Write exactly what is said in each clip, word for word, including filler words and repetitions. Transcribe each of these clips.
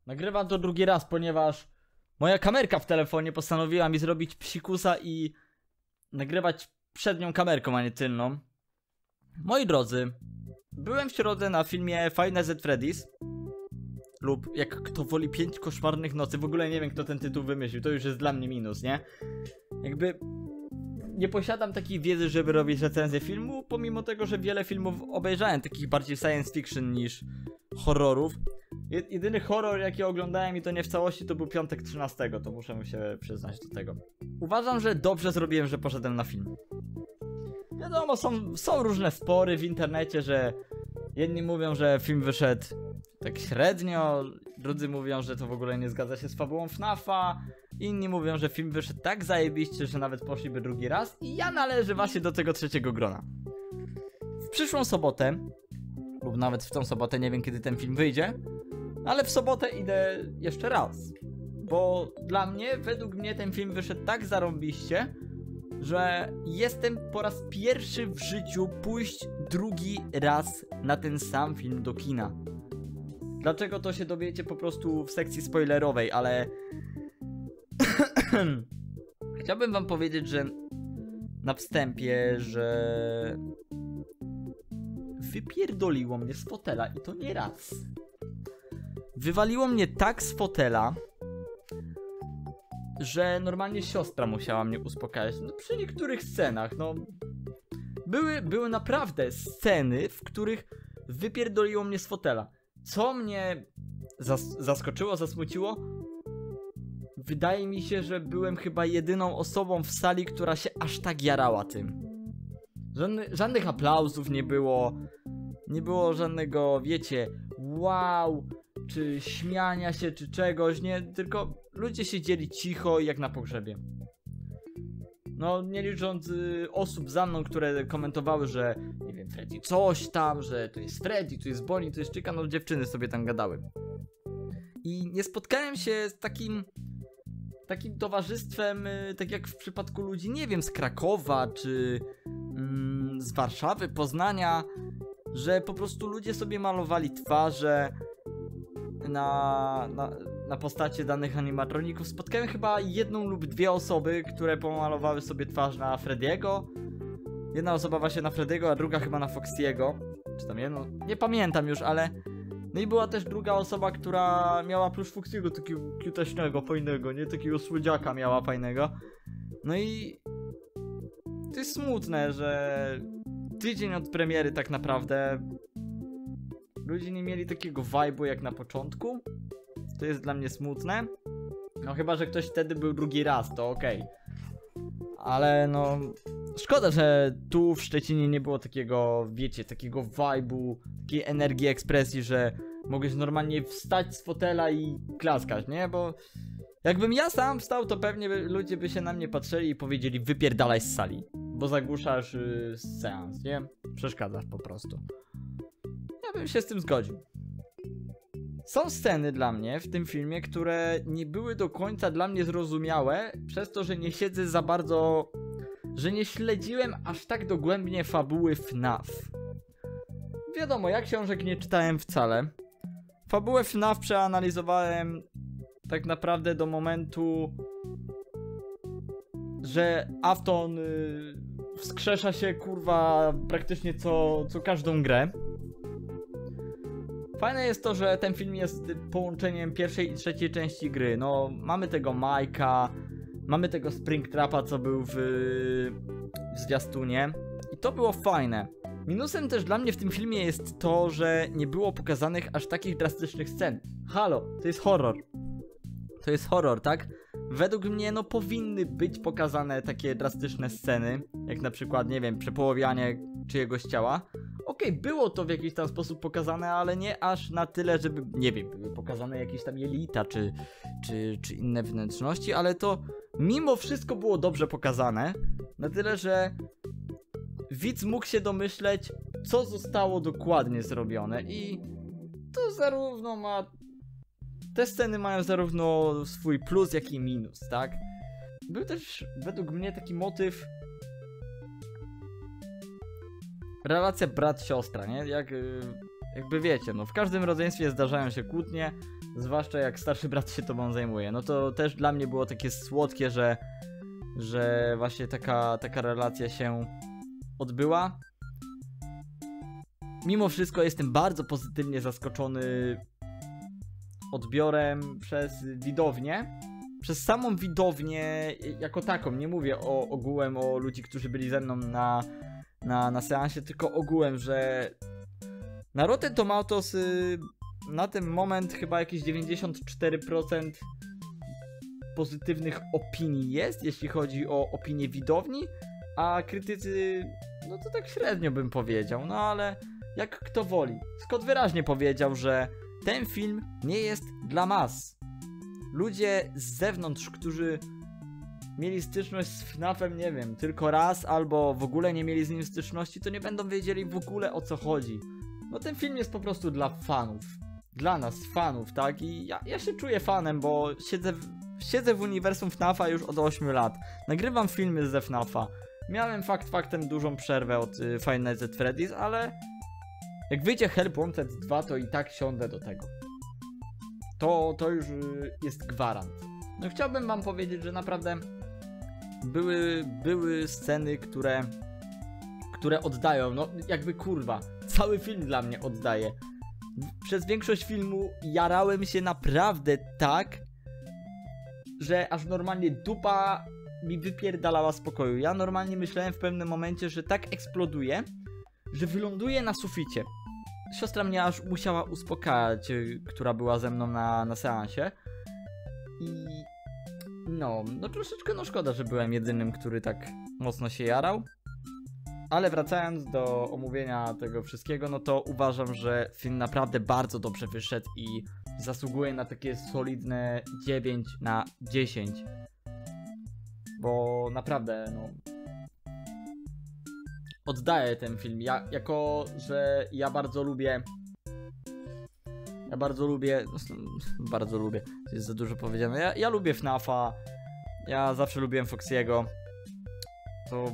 Nagrywam to drugi raz, ponieważ moja kamerka w telefonie postanowiła mi zrobić psikusa i nagrywać przednią kamerką, a nie tylną. Moi drodzy, byłem w środę na filmie Five Nights at Freddy's lub jak kto woli Pięć koszmarnych nocy. W ogóle nie wiem, kto ten tytuł wymyślił, to już jest dla mnie minus, nie? Jakby nie posiadam takiej wiedzy, żeby robić recenzję filmu, pomimo tego, że wiele filmów obejrzałem, takich bardziej science fiction niż horrorów. Jedyny horror, jaki oglądałem i to nie w całości, to był Piątek trzynastego, to muszę się przyznać do tego. Uważam, że dobrze zrobiłem, że poszedłem na film. Wiadomo, są, są różne spory w internecie, że jedni mówią, że film wyszedł tak średnio, drudzy mówią, że to w ogóle nie zgadza się z fabułą F NAF-a, inni mówią, że film wyszedł tak zajebiście, że nawet poszliby drugi raz i ja należę właśnie do tego trzeciego grona. W przyszłą sobotę, lub nawet w tą sobotę, nie wiem kiedy ten film wyjdzie, ale w sobotę idę jeszcze raz, bo dla mnie, według mnie ten film wyszedł tak zarąbiście, że jestem po raz pierwszy w życiu pójść drugi raz na ten sam film do kina. Dlaczego, to się dowiecie po prostu w sekcji spoilerowej, ale chciałbym wam powiedzieć, że na wstępie, że wypierdoliło mnie z fotela i to nie raz. Wywaliło mnie tak z fotela, że normalnie siostra musiała mnie uspokajać. No przy niektórych scenach, no były, były naprawdę sceny, w których wypierdoliło mnie z fotela. Co mnie zas zaskoczyło, zasmuciło? Wydaje mi się, że byłem chyba jedyną osobą w sali, która się aż tak jarała tym. Żadny, żadnych aplauzów nie było. Nie było żadnego, wiecie, wow, czy śmiania się, czy czegoś, nie, tylko ludzie siedzieli cicho jak na pogrzebie. No, nie licząc y, osób za mną, które komentowały, że nie wiem, Freddy coś tam, że to jest Freddy, tu jest Bonnie, tu jest Chica, no dziewczyny sobie tam gadały. I nie spotkałem się z takim takim towarzystwem, y, tak jak w przypadku ludzi, nie wiem, z Krakowa, czy mm, z Warszawy, Poznania, że po prostu ludzie sobie malowali twarze na, na, na postacie danych animatroników. Spotkałem chyba jedną lub dwie osoby, które pomalowały sobie twarz na Freddy'ego. Jedna osoba właśnie na Freddy'ego, a druga chyba na Foxy'ego. Czy tam jedno? Nie pamiętam już, ale... No i była też druga osoba, która miała plusz Foxy'ego, takiego cutaśnego, fajnego, nie? Takiego słodziaka miała fajnego. No i... To jest smutne, że... Tydzień od premiery tak naprawdę ludzie nie mieli takiego vibe'u jak na początku. To jest dla mnie smutne. No chyba, że ktoś wtedy był drugi raz, to okej. Ale no... Szkoda, że tu w Szczecinie nie było takiego, wiecie, takiego vibe'u, takiej energii, ekspresji, że mogłeś normalnie wstać z fotela i klaskać, nie? Bo jakbym ja sam wstał, to pewnie by, ludzie by się na mnie patrzyli i powiedzieli: wypierdalaj z sali, bo zagłuszasz yy, seans, nie? Przeszkadzasz po prostu. Ja bym się z tym zgodził. Są sceny dla mnie w tym filmie, które nie były do końca dla mnie zrozumiałe, przez to, że nie siedzę za bardzo... że nie śledziłem aż tak dogłębnie fabuły F NAF. Wiadomo, ja książek nie czytałem wcale. Fabułę F NAF przeanalizowałem tak naprawdę do momentu, że Afton yy, wskrzesza się, kurwa, praktycznie co, co każdą grę. Fajne jest to, że ten film jest połączeniem pierwszej i trzeciej części gry. No, mamy tego Majka, mamy tego Springtrapa, co był w, w zwiastunie. I to było fajne. Minusem też dla mnie w tym filmie jest to, że nie było pokazanych aż takich drastycznych scen. Halo, to jest horror. To jest horror, tak? Według mnie, no, powinny być pokazane takie drastyczne sceny, jak na przykład, nie wiem, przepoławianie czyjegoś ciała. Okej, okay, było to w jakiś tam sposób pokazane, ale nie aż na tyle, żeby, nie wiem, były pokazane jakieś tam jelita, czy, czy, czy inne wnętrzności, ale to mimo wszystko było dobrze pokazane, na tyle, że widz mógł się domyśleć, co zostało dokładnie zrobione i to zarówno ma... Te sceny mają zarówno swój plus, jak i minus, tak? Był też według mnie taki motyw... Relacja brat-siostra, nie? Jak, jakby wiecie, no w każdym rodzeństwie zdarzają się kłótnie. Zwłaszcza jak starszy brat się tobą zajmuje. No to też dla mnie było takie słodkie, że, że właśnie taka, taka relacja się odbyła. Mimo wszystko jestem bardzo pozytywnie zaskoczony odbiorem przez widownię. Przez samą widownię jako taką. Nie mówię o ogółem o ludzi, którzy byli ze mną na, na, na seansie, tylko ogółem, że na Rotten Tomatoes y, na ten moment chyba jakieś dziewięćdziesiąt cztery procent pozytywnych opinii jest, jeśli chodzi o opinię widowni, a krytycy, no to tak średnio bym powiedział, no ale jak kto woli. Scott wyraźnie powiedział, że ten film nie jest dla mas. Ludzie z zewnątrz, którzy mieli styczność z FNAF-em, nie wiem, tylko raz albo w ogóle nie mieli z nim styczności, to nie będą wiedzieli w ogóle o co chodzi. No ten film jest po prostu dla fanów. Dla nas, fanów, tak? I ja, ja się czuję fanem, bo siedzę w, siedzę w uniwersum FNAF-a już od ośmiu lat. Nagrywam filmy ze FNAF-a. Miałem fakt faktem dużą przerwę od y, Five Nights at Freddy's, ale jak wyjdzie Help Wanted dwa, to i tak siądę do tego. To, to już y, jest gwarant. No chciałbym wam powiedzieć, że naprawdę były, były sceny, które, które oddają, no jakby kurwa, cały film dla mnie oddaje. Przez większość filmu jarałem się naprawdę tak, że aż normalnie dupa mi wypierdalała z pokoju. Ja normalnie myślałem w pewnym momencie, że tak eksploduje, że wyląduje na suficie. Siostra mnie aż musiała uspokajać, która była ze mną na, na seansie. I no, no troszeczkę no szkoda, że byłem jedynym, który tak mocno się jarał. Ale wracając do omówienia tego wszystkiego, no to uważam, że film naprawdę bardzo dobrze wyszedł i zasługuje na takie solidne dziewięć na dziesięć. Bo naprawdę, no, oddaję ten film. Ja, jako, że ja bardzo lubię Ja bardzo lubię Bardzo lubię, to jest za dużo powiedziane. Ja, ja lubię FNAF-a. Ja zawsze lubiłem Foxy'ego. To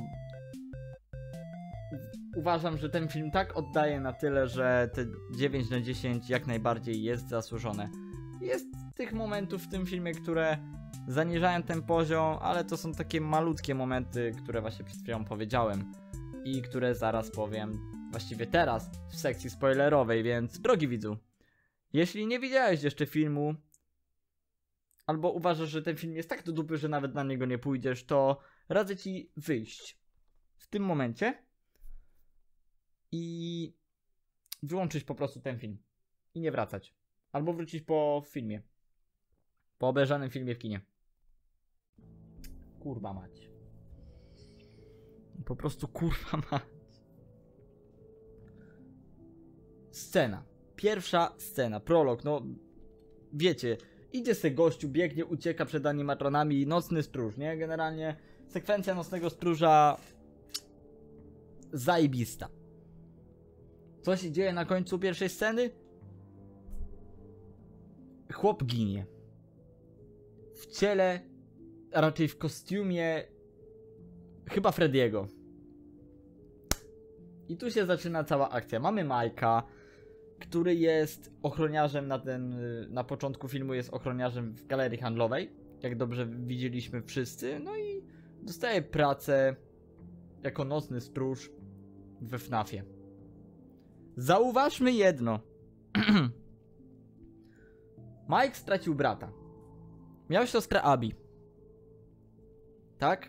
uważam, że ten film tak oddaje na tyle, że te dziewięć na dziesięć jak najbardziej jest zasłużone. Jest tych momentów w tym filmie, które zaniżają ten poziom, ale to są takie malutkie momenty, które właśnie przed chwilą powiedziałem i które zaraz powiem właściwie teraz w sekcji spoilerowej, więc drogi widzu, jeśli nie widziałeś jeszcze filmu albo uważasz, że ten film jest tak do dupy, że nawet na niego nie pójdziesz, to radzę ci wyjść w tym momencie i wyłączyć po prostu ten film i nie wracać. Albo wrócić po filmie. Po obejrzanym filmie w kinie. Kurwa mać. Po prostu kurwa mać. Scena. Pierwsza scena. Prolog. No wiecie. Idzie se gościu, biegnie, ucieka przed animatronami. Nocny stróż, nie? Generalnie sekwencja Nocnego Stróża zajebista. Co się dzieje na końcu pierwszej sceny? Chłop ginie. W ciele, a raczej w kostiumie chyba Freddy'ego. I tu się zaczyna cała akcja. Mamy Majka, który jest ochroniarzem na ten, na początku filmu jest ochroniarzem w galerii handlowej, jak dobrze widzieliśmy wszyscy. No i dostaje pracę jako nocny stróż we FNAF-ie. Zauważmy jedno. Mike stracił brata. Miał siostrę Abby. Tak?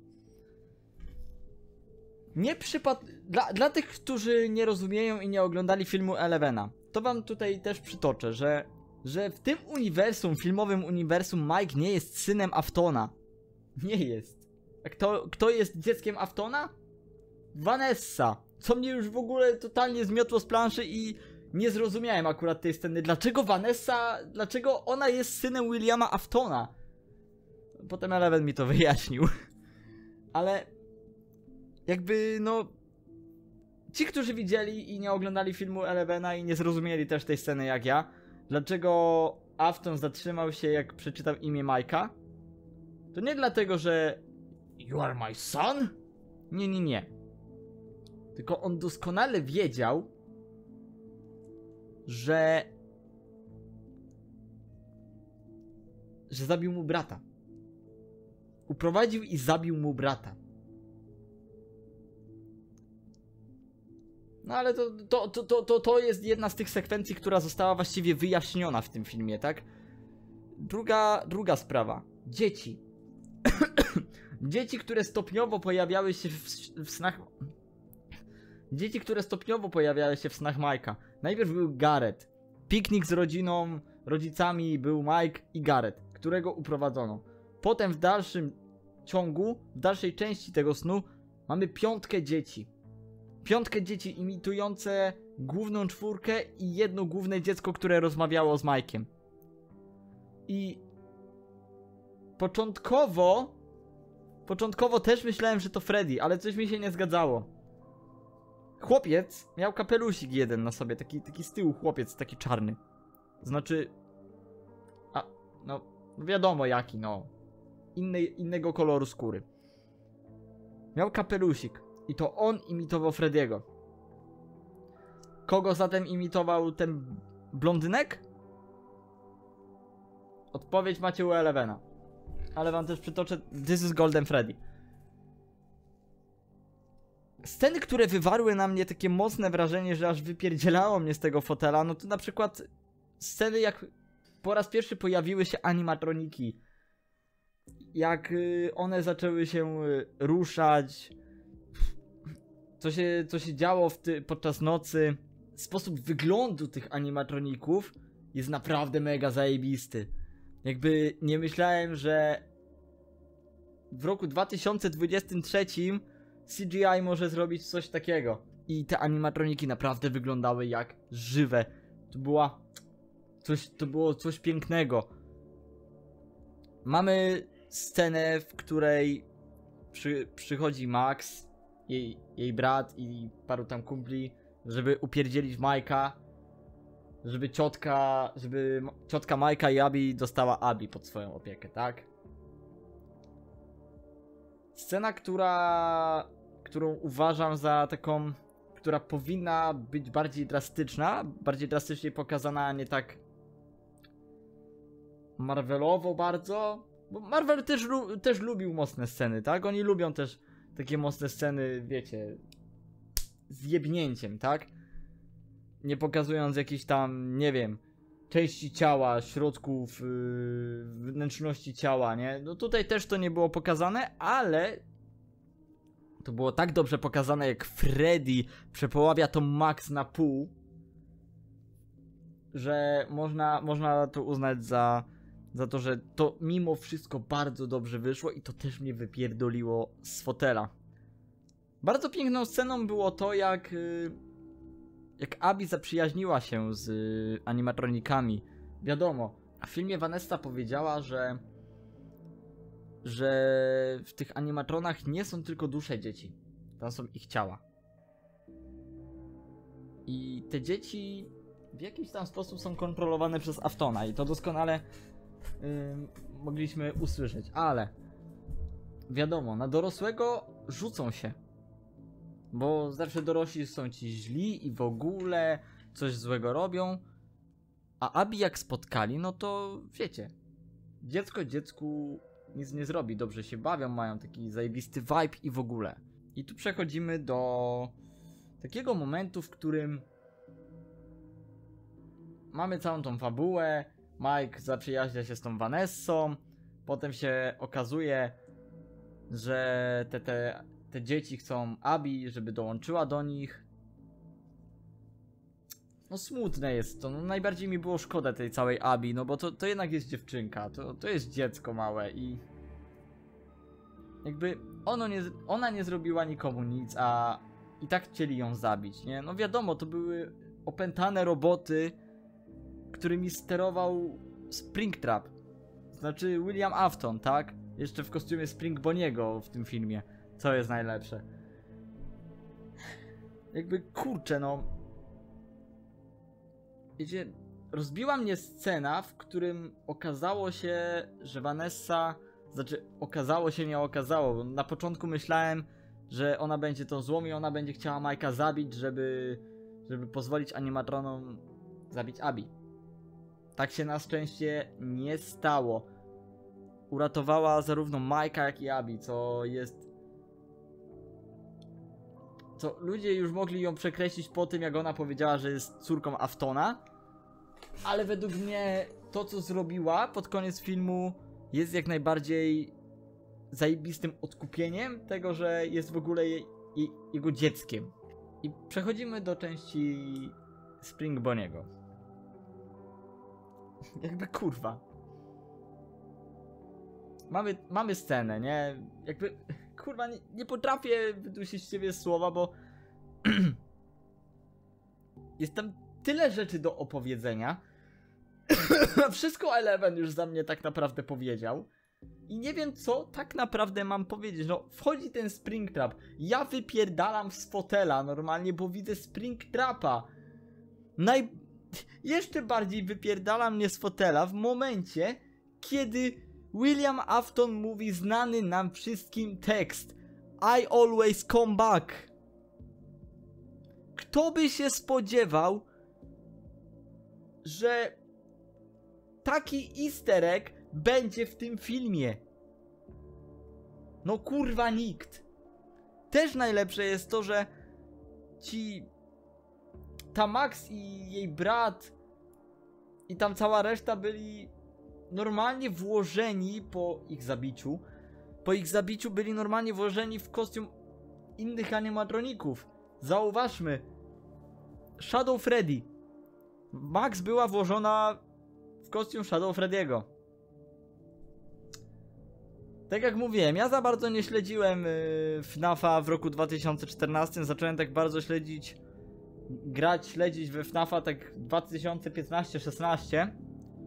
Nie przypad... Dla, dla tych, którzy nie rozumieją i nie oglądali filmu Elevena, to wam tutaj też przytoczę, że, że w tym uniwersum, filmowym uniwersum, Mike nie jest synem Aftona. Nie jest. A kto, kto jest dzieckiem Aftona? Vanessa. Co mnie już w ogóle totalnie zmiotło z planszy i nie zrozumiałem akurat tej sceny. Dlaczego Vanessa, dlaczego ona jest synem Williama Aftona? Potem Eleven mi to wyjaśnił. Ale jakby no ci, którzy widzieli i nie oglądali filmu Elevena i nie zrozumieli też tej sceny jak ja, dlaczego Afton zatrzymał się jak przeczytał imię Majka, to nie dlatego, że You are my son? Nie, nie, nie. Tylko on doskonale wiedział, że że zabił mu brata. Uprowadził i zabił mu brata. No ale to, to, to, to, to, to jest jedna z tych sekwencji, która została właściwie wyjaśniona w tym filmie, tak? Druga, druga sprawa. Dzieci. Dzieci, które stopniowo pojawiały się w, w snach... Dzieci, które stopniowo pojawiały się w snach Mike'a. Najpierw był Gareth. Piknik z rodziną, rodzicami był Mike i Gareth, którego uprowadzono. Potem w dalszym ciągu, w dalszej części tego snu mamy piątkę dzieci. Piątkę dzieci imitujące główną czwórkę i jedno główne dziecko, które rozmawiało z Mike'iem. I początkowo Początkowo też myślałem, że to Freddy, ale coś mi się nie zgadzało. Chłopiec miał kapelusik jeden na sobie, taki, taki z tyłu chłopiec, taki czarny. Znaczy... A, no, wiadomo jaki, no. Inny, innego koloru skóry. Miał kapelusik i to on imitował Freddy'ego. Kogo zatem imitował ten blondynek? Odpowiedź macie u Elevena. Ale wam też przytoczę. This is Golden Freddy. Sceny, które wywarły na mnie takie mocne wrażenie, że aż wypierdzielało mnie z tego fotela, no to na przykład sceny, jak po raz pierwszy pojawiły się animatroniki. Jak one zaczęły się ruszać. Co się, co się działo w ty podczas nocy. Sposób wyglądu tych animatroników jest naprawdę mega zajebisty. Jakby nie myślałem, że w roku dwa tysiące dwudziestym trzecim C G I może zrobić coś takiego. I te animatroniki naprawdę wyglądały jak żywe. To była coś, to było coś pięknego. Mamy scenę, w której przy, przychodzi Max, jej, jej brat i paru tam kumpli, żeby upierdzielić Mike'a. Żeby ciotka, żeby ciotka Mike'a i Abby dostała Abby pod swoją opiekę, tak? Scena, która, którą uważam za taką, która powinna być bardziej drastyczna, bardziej drastycznie pokazana, a nie tak Marvelowo bardzo, bo Marvel też, też lubił mocne sceny, tak? Oni lubią też takie mocne sceny, wiecie, z jebnięciem, tak? Nie pokazując jakichś tam, nie wiem, części ciała, środków, yy, wnętrzności ciała, nie? No tutaj też to nie było pokazane, ale to było tak dobrze pokazane, jak Freddy przepoławia to Max na pół, że można, można to uznać za, za to, że to mimo wszystko bardzo dobrze wyszło i to też mnie wypierdoliło z fotela. Bardzo piękną sceną było to, jak... Yy, Jak Abby zaprzyjaźniła się z y, animatronikami. Wiadomo, w filmie Vanessa powiedziała, że że w tych animatronach nie są tylko dusze dzieci. Tam są ich ciała. I te dzieci w jakiś tam sposób są kontrolowane przez Aftona i to doskonale y, mogliśmy usłyszeć. Ale wiadomo, na dorosłego rzucą się. Bo zawsze dorośli są ci źli i w ogóle coś złego robią. A Abby jak spotkali, no to wiecie. Dziecko dziecku nic nie zrobi. Dobrze się bawią, mają taki zajebisty vibe i w ogóle. I tu przechodzimy do takiego momentu, w którym mamy całą tą fabułę. Mike zaprzyjaźnia się z tą Vanessą. Potem się okazuje, że te, te Te dzieci chcą Abby, żeby dołączyła do nich. No smutne jest to, no najbardziej mi było szkoda tej całej Abby, no bo to, to jednak jest dziewczynka, to, to jest dziecko małe i... Jakby ono nie, ona nie zrobiła nikomu nic, a i tak chcieli ją zabić, nie? No wiadomo, to były opętane roboty, którymi sterował Springtrap. Znaczy William Afton, tak? Jeszcze w kostiumie Spring Bonniego w tym filmie. Co jest najlepsze. Jakby kurczę no. Wiecie, rozbiła mnie scena, w którym okazało się, że Vanessa, znaczy okazało się, nie okazało, bo na początku myślałem, że ona będzie tą złą i ona będzie chciała Mike'a zabić, żeby żeby pozwolić animatronom zabić Abby. Tak się na szczęście nie stało. uratowała zarówno Mike'a, jak i Abby, co jest... Co ludzie już mogli ją przekreślić po tym, jak ona powiedziała, że jest córką Aftona. Ale według mnie to, co zrobiła pod koniec filmu, jest jak najbardziej zajebistym odkupieniem tego, że jest w ogóle jej, jej, jego dzieckiem. I przechodzimy do części Spring Bonniego. Jakby kurwa. Mamy, mamy scenę, nie? Jakby kurwa nie, nie potrafię wydusić z siebie słowa, bo jest tam tyle rzeczy do opowiedzenia. Wszystko Eleven już za mnie tak naprawdę powiedział. I nie wiem, co tak naprawdę mam powiedzieć. No, wchodzi ten Springtrap. Ja wypierdalam z fotela normalnie, bo widzę Springtrapa. Naj... Jeszcze bardziej wypierdala mnie z fotela w momencie, kiedy William Afton mówi znany nam wszystkim tekst I always come back. Kto by się spodziewał, że taki easter egg będzie w tym filmie? No kurwa nikt. Też najlepsze jest to, że ci... ta Max i jej brat i tam cała reszta byli normalnie włożeni po ich zabiciu. Po ich zabiciu byli normalnie włożeni w kostium innych animatroników. Zauważmy. Shadow Freddy. Max była włożona w kostium Shadow Freddy'ego. Tak jak mówiłem, ja za bardzo nie śledziłem yy, FNAFa w roku dwa tysiące czternastym. Zacząłem tak bardzo śledzić, grać, śledzić we FNAFa tak dwa tysiące piętnasty szesnaście.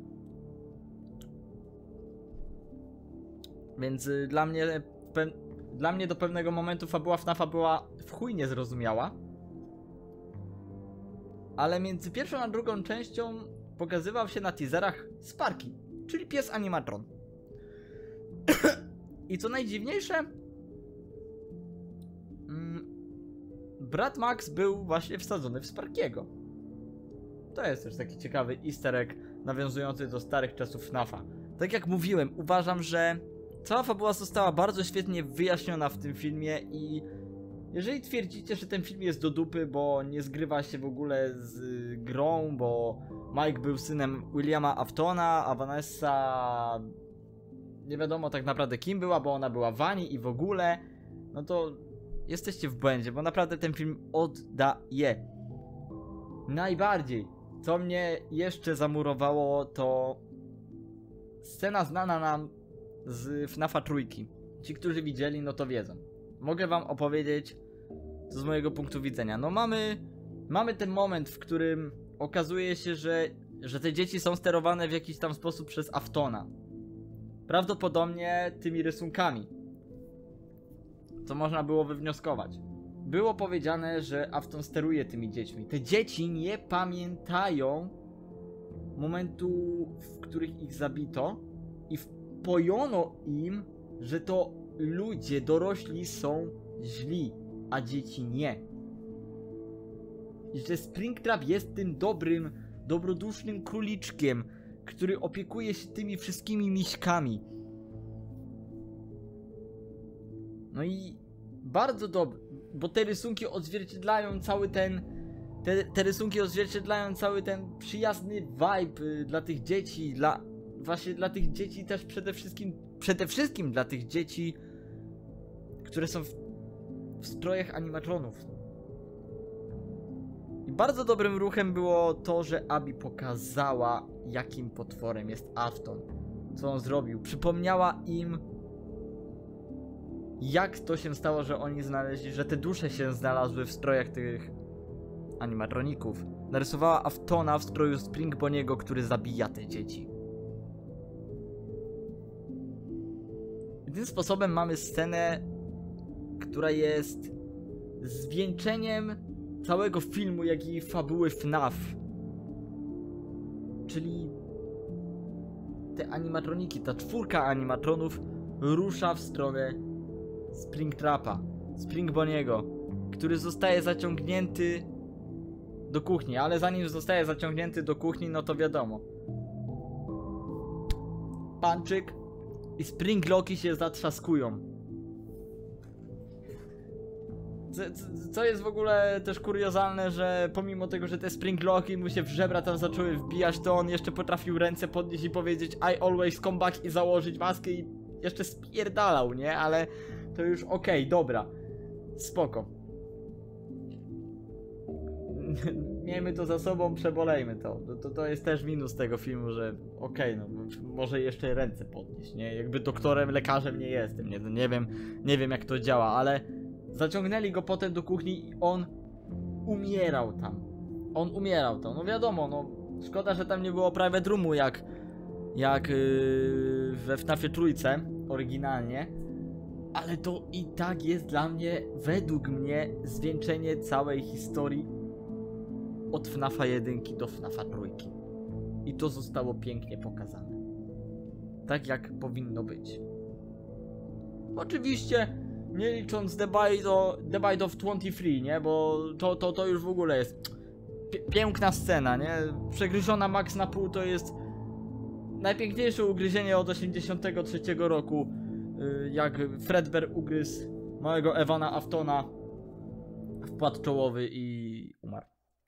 Więc yy, dla mnie dla mnie do pewnego momentu fabuła FNAFa była w chuj niezrozumiała. Ale między pierwszą a drugą częścią pokazywał się na teaserach Sparky, czyli pies animatron. I co najdziwniejsze, mm, brat Max był właśnie wsadzony w Sparkiego. To jest też taki ciekawy easter egg nawiązujący do starych czasów FNAFa. Tak jak mówiłem, uważam, że cała fabuła została bardzo świetnie wyjaśniona w tym filmie i jeżeli twierdzicie, że ten film jest do dupy, bo nie zgrywa się w ogóle z grą, bo Mike był synem Williama Aftona, a Vanessa nie wiadomo tak naprawdę kim była, bo ona była Vani i w ogóle, no to jesteście w błędzie, bo naprawdę ten film oddaje. Najbardziej, co mnie jeszcze zamurowało, to scena znana nam z FNAFa trójki. Ci, którzy widzieli, no to wiedzą. Mogę wam opowiedzieć, co z mojego punktu widzenia. No mamy, mamy ten moment, w którym okazuje się, że, że te dzieci są sterowane w jakiś tam sposób przez Aftona. Prawdopodobnie tymi rysunkami. Co można było wywnioskować. Było powiedziane, że Afton steruje tymi dziećmi. Te dzieci nie pamiętają momentu, w których ich zabito i wpojono im, że to ludzie, dorośli są źli, a dzieci nie. I że Springtrap jest tym dobrym, dobrodusznym króliczkiem, który opiekuje się tymi wszystkimi miśkami. No i bardzo dobrze, bo te rysunki odzwierciedlają cały ten... Te, te rysunki odzwierciedlają cały ten przyjazny vibe dla tych dzieci, dla... Właśnie dla tych dzieci też przede wszystkim... Przede wszystkim dla tych dzieci, które są w, w strojach animatronów. I bardzo dobrym ruchem było to, że Abby pokazała, jakim potworem jest Afton. Co on zrobił. Przypomniała im, jak to się stało, że oni znaleźli, że te dusze się znalazły w strojach tych animatroników. Narysowała Aftona w stroju Spring Bonniego, który zabija te dzieci. I tym sposobem mamy scenę, która jest zwieńczeniem całego filmu, jak i fabuły FNAF. Czyli te animatroniki, ta czwórka animatronów rusza w stronę Springtrapa, Spring Bonniego, który zostaje zaciągnięty do kuchni, ale zanim zostaje zaciągnięty do kuchni, no to wiadomo. Panczyk i springlocki się zatrzaskują. Co, co jest w ogóle też kuriozalne, że pomimo tego, że te springlocki mu się w żebra tam zaczęły wbijać, to on jeszcze potrafił ręce podnieść i powiedzieć I always come back i założyć maskę i jeszcze spierdalał, nie? Ale to już okej, okay, dobra. Spoko. Miejmy to za sobą, przebolejmy to. To, to jest też minus tego filmu, że okej, okay, no może jeszcze ręce podnieść, nie? Jakby doktorem, lekarzem nie jestem, nie, nie wiem, nie wiem jak to działa, ale zaciągnęli go potem do kuchni i on umierał tam. On umierał tam, no wiadomo, no szkoda, że tam nie było private roomu jak jak yy, we F NAFie trójce oryginalnie, ale to i tak jest dla mnie, według mnie, zwieńczenie całej historii od F NAFa jeden do F NAFa trójki. I to zostało pięknie pokazane. Tak jak powinno być. Oczywiście nie licząc The Bite of, The Bite of dwadzieścia trzy, nie? Bo to, to, to już w ogóle jest piękna scena, nie? Przegryziona Max na pół to jest najpiękniejsze ugryzienie od osiemdziesiątego trzeciego roku. Jak Fredbear ugryzł małego Evana Aftona w płat czołowy i umarł.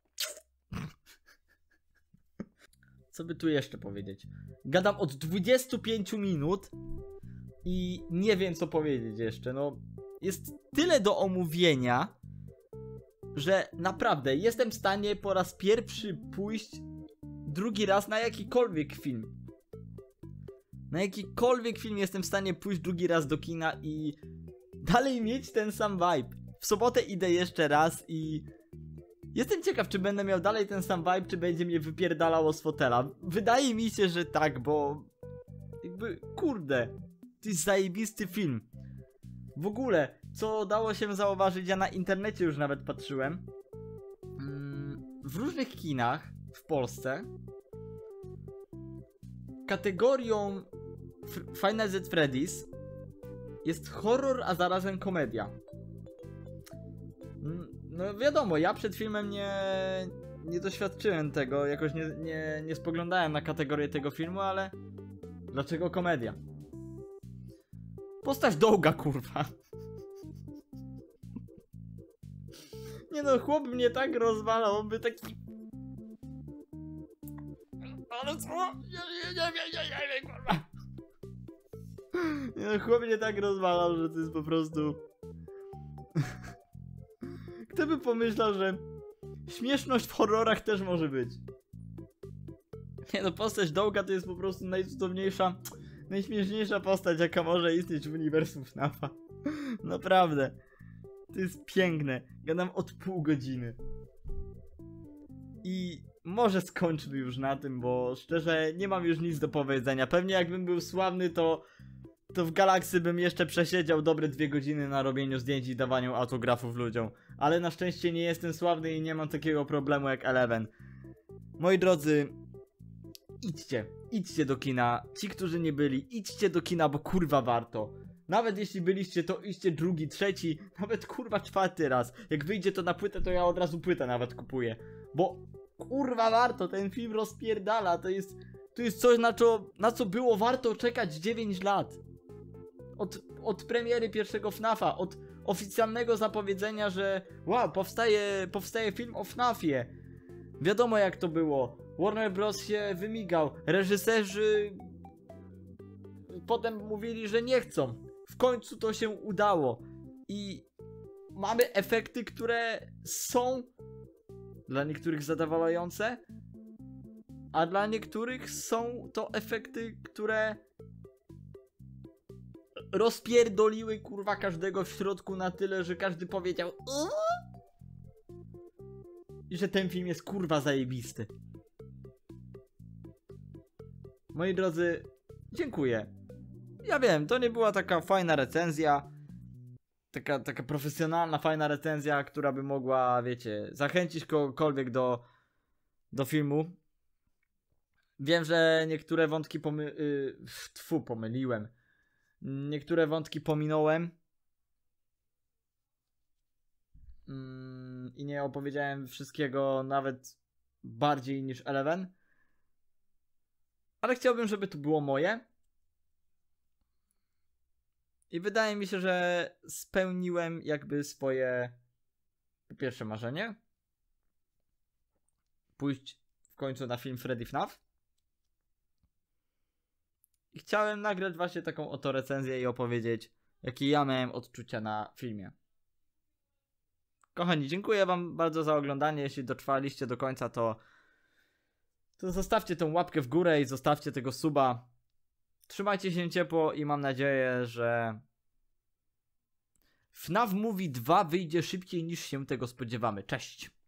Co by tu jeszcze powiedzieć? Gadam od dwudziestu pięciu minut i nie wiem co powiedzieć jeszcze. No, jest tyle do omówienia, że naprawdę jestem w stanie po raz pierwszy pójść drugi raz na jakikolwiek film. Na jakikolwiek film jestem w stanie pójść drugi raz do kina i dalej mieć ten sam vibe. W sobotę idę jeszcze raz i jestem ciekaw, czy będę miał dalej ten sam vibe, czy będzie mnie wypierdalało z fotela. Wydaje mi się, że tak, bo jakby, kurde, to jest zajebisty film. W ogóle, co dało się zauważyć, ja na internecie już nawet patrzyłem. W różnych kinach w Polsce kategorią Five Nights at Freddy's jest horror, a zarazem komedia. No wiadomo, ja przed filmem nie, nie doświadczyłem tego, jakoś nie, nie, nie spoglądałem na kategorię tego filmu, ale dlaczego komedia? Postać Douga, kurwa. Nie no, chłop mnie tak rozwalał, on by taki... Ale co? Nie, nie, nie, nie, nie, nie, kurwa. Nie no, chłop mnie tak rozwalał, że to jest po prostu... Kto by pomyślał, że śmieszność w horrorach też może być? Nie no, postać Douga to jest po prostu najcudowniejsza, najśmieszniejsza postać, jaka może istnieć w uniwersum F NAFa. Naprawdę. To jest piękne. Gadam od pół godziny. I może skończmy już na tym, bo szczerze nie mam już nic do powiedzenia. Pewnie jakbym był sławny, to to w Galaxy bym jeszcze przesiedział dobre dwie godziny na robieniu zdjęć i dawaniu autografów ludziom. Ale na szczęście nie jestem sławny i nie mam takiego problemu jak Eleven. Moi drodzy, idźcie, idźcie do kina. Ci, którzy nie byli, idźcie do kina, bo kurwa warto. Nawet jeśli byliście, to idźcie drugi, trzeci, nawet kurwa czwarty raz. Jak wyjdzie to na płytę, to ja od razu płytę nawet kupuję. Bo kurwa warto, ten film rozpierdala. To jest, to jest coś, na co, na co było warto czekać dziewięć lat. Od, od premiery pierwszego F NAFa, od oficjalnego zapowiedzenia, że wow, powstaje, powstaje film o F NAFie. Wiadomo jak to było. Warner Bros. Się wymigał. Reżyserzy potem mówili, że nie chcą. W końcu to się udało. I mamy efekty, które są dla niektórych zadowalające, a dla niektórych są to efekty, które rozpierdoliły kurwa każdego w środku na tyle, że każdy powiedział i że ten film jest kurwa zajebisty. Moi drodzy, dziękuję. Ja wiem, to nie była taka fajna recenzja, taka, taka profesjonalna, fajna recenzja, która by mogła, wiecie, zachęcić kogokolwiek do, do filmu. Wiem, że niektóre wątki pomy... Yy, tfu, pomyliłem. Niektóre wątki pominąłem. Yy, I nie opowiedziałem wszystkiego nawet bardziej niż Eleven. Ale chciałbym, żeby to było moje. I wydaje mi się, że spełniłem jakby swoje po pierwsze marzenie. Pójść w końcu na film Freddy F N A F. I chciałem nagrać właśnie taką oto recenzję i opowiedzieć, jakie ja miałem odczucia na filmie. Kochani, dziękuję wam bardzo za oglądanie. Jeśli dotrwaliście do końca, to, to zostawcie tą łapkę w górę i zostawcie tego suba. Trzymajcie się ciepło i mam nadzieję, że F N A F Movie dwa wyjdzie szybciej niż się tego spodziewamy. Cześć!